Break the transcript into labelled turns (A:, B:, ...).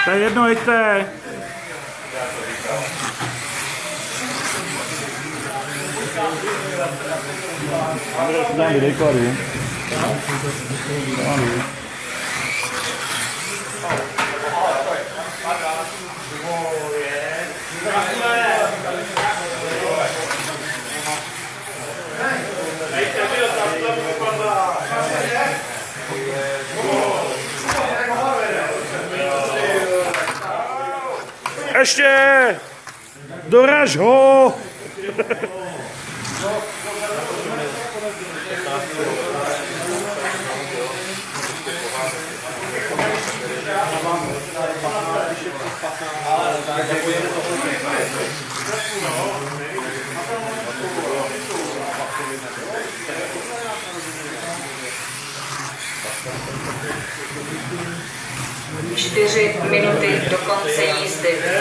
A: To je jedno, jeďte.
B: Dám videjkladu.
A: Ještě! Doraž ho!
C: Čtyři minuty do konce jízdy.